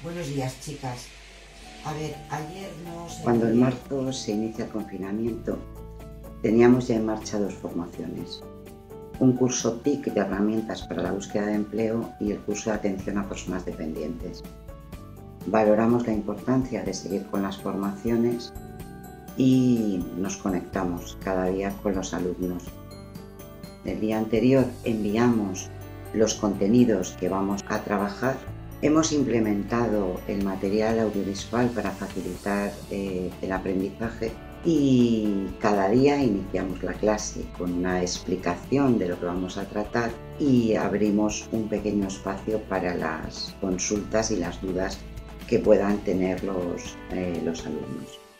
Buenos días, chicas. A ver, ayer nos... Cuando en marzo se inicia el confinamiento, teníamos ya en marcha dos formaciones. Un curso TIC de herramientas para la búsqueda de empleo y el curso de atención a personas dependientes. Valoramos la importancia de seguir con las formaciones y nos conectamos cada día con los alumnos. El día anterior enviamos los contenidos que vamos a trabajar. Hemos implementado el material audiovisual para facilitar el aprendizaje y cada día iniciamos la clase con una explicación de lo que vamos a tratar y abrimos un pequeño espacio para las consultas y las dudas que puedan tener los alumnos.